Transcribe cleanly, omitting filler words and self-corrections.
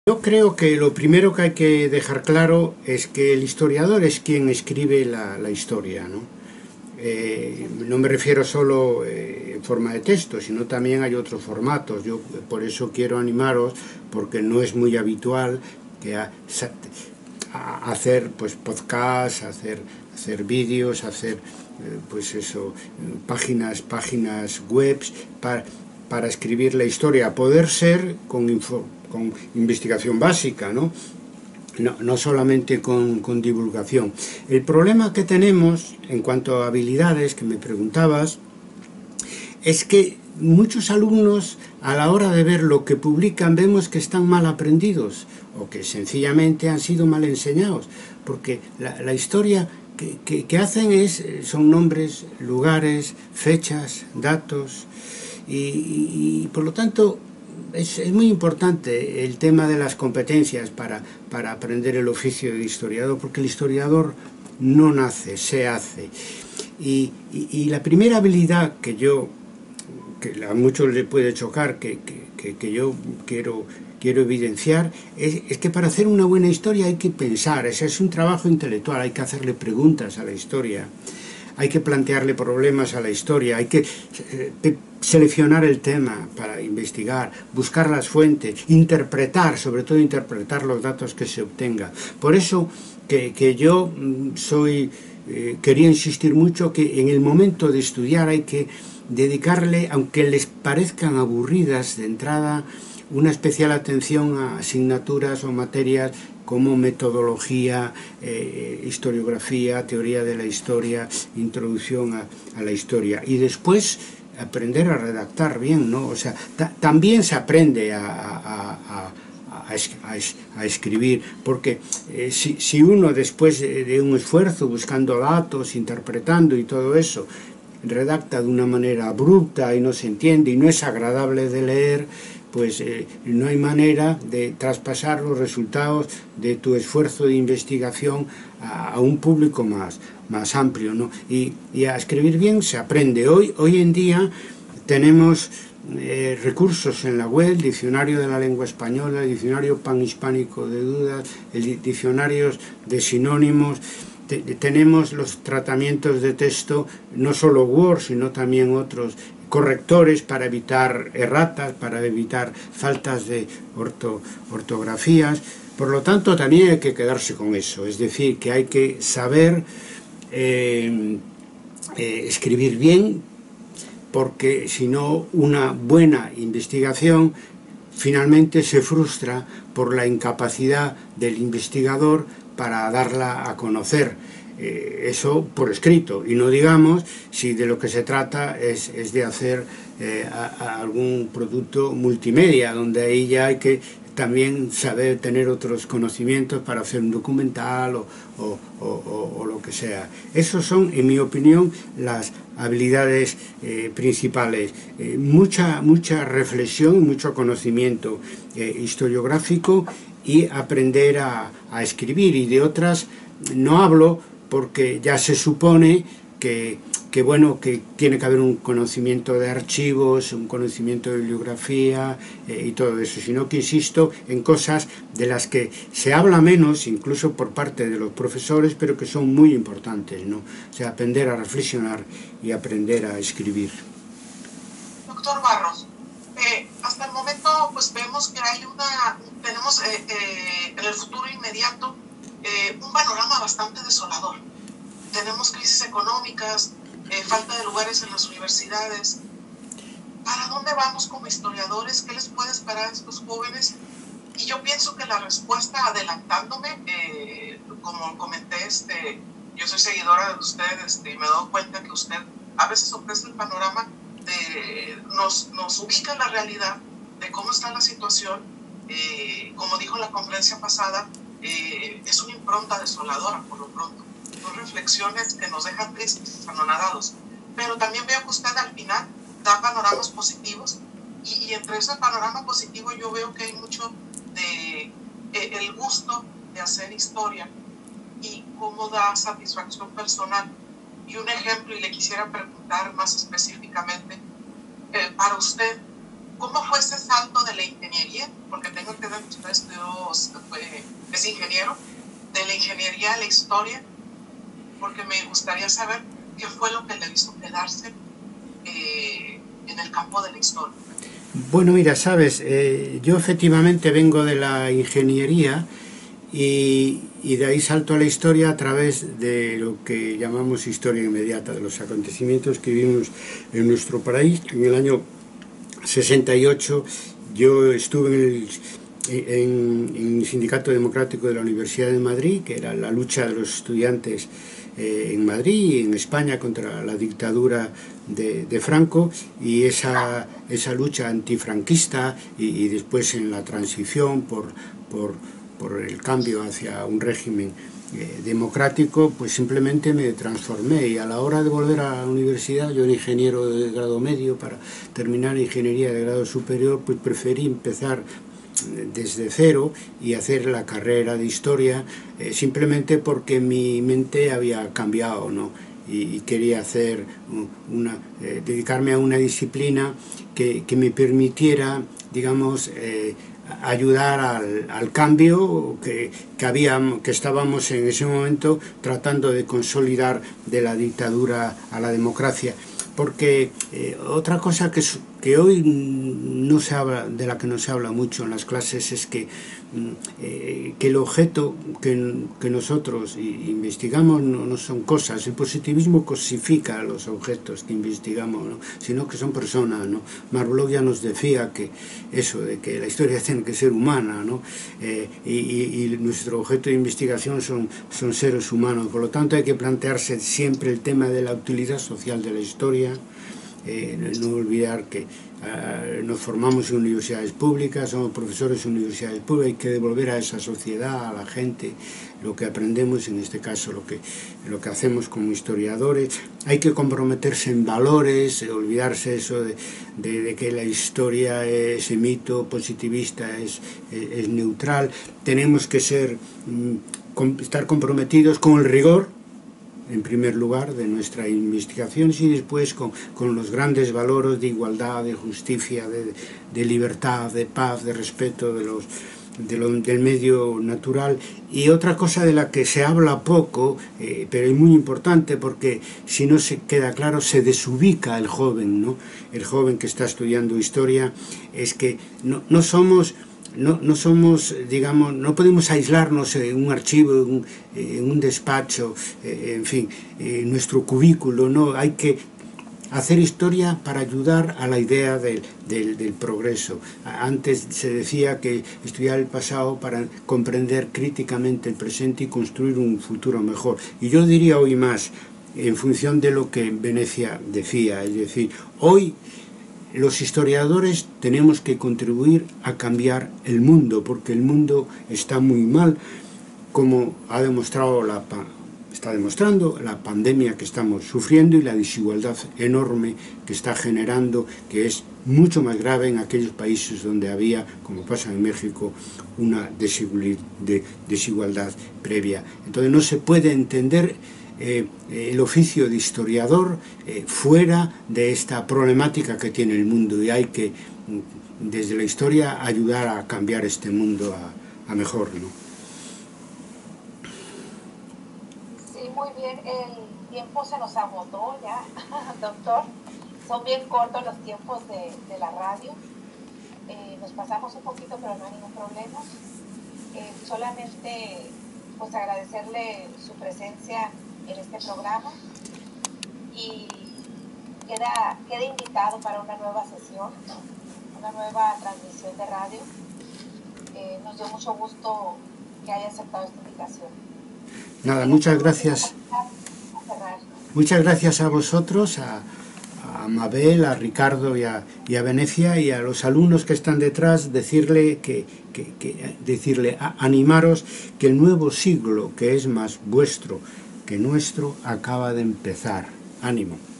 Yo creo que lo primero que hay que dejar claro es que el historiador es quien escribe la historia, ¿no? No me refiero solo en forma de texto, sino también hay otros formatos. Yo por eso quiero animaros, porque no es muy habitual que hacer pues podcasts, hacer vídeos, hacer pues eso, páginas webs para escribir la historia, a poder ser con investigación básica, ¿no? No solamente con divulgación. El problema que tenemos en cuanto a habilidades, que me preguntabas, es que muchos alumnos, a la hora de ver lo que publican, vemos que están mal aprendidos o que sencillamente han sido mal enseñados, porque la historia que hacen son nombres, lugares, fechas, datos, y por lo tanto es muy importante el tema de las competencias para aprender el oficio de historiador, porque el historiador no nace, se hace. Y la primera habilidad que a muchos les puede chocar, que yo quiero evidenciar, es que para hacer una buena historia hay que pensar, ese es un trabajo intelectual, hay que hacerle preguntas a la historia, hay que plantearle problemas a la historia, hay que seleccionar el tema para investigar, buscar las fuentes, interpretar, sobre todo interpretar los datos que se obtenga. Por eso que yo quería insistir mucho que en el momento de estudiar hay que dedicarle, aunque les parezcan aburridas de entrada, una especial atención a asignaturas o materias como metodología, historiografía, teoría de la historia, introducción a la historia. Y después aprender a redactar bien, ¿no? O sea, también se aprende a escribir, porque si uno después de un esfuerzo buscando datos, interpretando y todo eso, redacta de una manera abrupta y no se entiende y no es agradable de leer, pues no hay manera de traspasar los resultados de tu esfuerzo de investigación a un público más amplio, ¿no? Y a escribir bien se aprende. Hoy en día tenemos recursos en la web, el diccionario de la lengua española, el diccionario panhispánico de dudas, el diccionario de sinónimos. Tenemos los tratamientos de texto, no solo Word, sino también otros correctores para evitar erratas, para evitar faltas de ortografías. Por lo tanto, también hay que quedarse con eso, es decir, que hay que saber escribir bien, porque si no, una buena investigación finalmente se frustra por la incapacidad del investigador para darla a conocer. Eso por escrito, y no digamos si de lo que se trata es de hacer algún producto multimedia, donde ahí ya hay que también saber tener otros conocimientos para hacer un documental o lo que sea. Esos son, en mi opinión, las habilidades principales. Mucha reflexión, mucho conocimiento historiográfico y aprender a escribir, y de otras no hablo, porque ya se supone que tiene que haber un conocimiento de archivos, un conocimiento de bibliografía y todo eso, sino que insisto en cosas de las que se habla menos, incluso por parte de los profesores, pero que son muy importantes, ¿no? O sea, aprender a reflexionar y aprender a escribir. Doctor Barros, hasta el momento pues vemos que tenemos en el futuro inmediato un panorama bastante desolador. Tenemos crisis económicas, falta de lugares en las universidades. ¿Para dónde vamos como historiadores? ¿Qué les puede esperar a estos jóvenes? Y yo pienso que la respuesta, adelantándome, como comenté, yo soy seguidora de usted y me he dado cuenta que usted a veces ofrece el panorama, nos ubica en la realidad de cómo está la situación. Como dijo en la conferencia pasada, es una impronta desoladora por lo pronto. Son reflexiones que nos dejan tristes, anonadados. Pero también veo que usted al final da panoramas positivos, y entre ese panorama positivo yo veo que hay mucho de el gusto de hacer historia y cómo da satisfacción personal. Y un ejemplo, y le quisiera preguntar más específicamente, para usted, ¿cómo fue ese salto de la ingeniería? Porque tengo que ver que usted estudió, es ingeniero, de la ingeniería a la historia, porque me gustaría saber qué fue lo que le hizo quedarse en el campo de la historia. Bueno, mira, sabes, yo efectivamente vengo de la ingeniería y de ahí salto a la historia a través de lo que llamamos historia inmediata, de los acontecimientos que vivimos en nuestro país. En el año 68 yo estuve en el Sindicato Democrático de la Universidad de Madrid, que era la lucha de los estudiantes en Madrid y en España contra la dictadura de Franco, y esa lucha antifranquista y después en la transición por el cambio hacia un régimen democrático, pues simplemente me transformé, y a la hora de volver a la universidad, yo era ingeniero de grado medio, para terminar ingeniería de grado superior, pues preferí empezar desde cero y hacer la carrera de historia, simplemente porque mi mente había cambiado, ¿no? Y quería hacer dedicarme a una disciplina que me permitiera, digamos, ayudar al cambio que estábamos en ese momento tratando de consolidar, de la dictadura a la democracia. Porque otra cosa que hoy no se habla, de la que no se habla mucho en las clases, es que el objeto que nosotros investigamos no son cosas. El positivismo cosifica los objetos que investigamos, ¿no? Sino que son personas, ¿no? Marlowe ya nos decía que eso, de que la historia tiene que ser humana, ¿no? Y nuestro objeto de investigación son seres humanos. Por lo tanto, hay que plantearse siempre el tema de la utilidad social de la historia. No olvidar que nos formamos en universidades públicas, somos profesores en universidades públicas, hay que devolver a esa sociedad, a la gente, lo que aprendemos, en este caso lo que hacemos como historiadores. Hay que comprometerse en valores, olvidarse eso de que la historia, ese mito positivista es neutral. Tenemos que estar comprometidos con el rigor, en primer lugar, de nuestra investigación, y después con los grandes valores de igualdad, de justicia, de libertad, de paz, de respeto del medio natural. Y otra cosa de la que se habla poco, pero es muy importante, porque si no se queda claro, se desubica el joven, ¿no? El joven que está estudiando historia, es que no somos, digamos, no podemos aislarnos en un archivo, en un despacho, en fin, en nuestro cubículo, ¿no? Hay que hacer historia para ayudar a la idea del progreso. Antes se decía que estudiar el pasado para comprender críticamente el presente y construir un futuro mejor. Y yo diría hoy más, en función de lo que Venecia decía, es decir, hoy los historiadores tenemos que contribuir a cambiar el mundo, porque el mundo está muy mal, como está demostrando la pandemia que estamos sufriendo y la desigualdad enorme que está generando, que es mucho más grave en aquellos países donde había, como pasa en México, una desigualdad previa. Entonces no se puede entender el oficio de historiador fuera de esta problemática que tiene el mundo, y hay que, desde la historia, ayudar a cambiar este mundo a mejor, ¿no? Sí, muy bien. El tiempo se nos agotó ya, doctor. Son bien cortos los tiempos de la radio. Nos pasamos un poquito, pero no hay ningún problema. Solamente pues agradecerle su presencia en este programa, y queda invitado para una nueva sesión, una nueva transmisión de radio. Nos dio mucho gusto que haya aceptado esta invitación. Nada, muchas gracias. Muchas gracias a vosotros, a Mabel, a Ricardo y a Venecia, y a los alumnos que están detrás, decirle animaros, que el nuevo siglo, que es más vuestro que nuestro, acaba de empezar. Ánimo.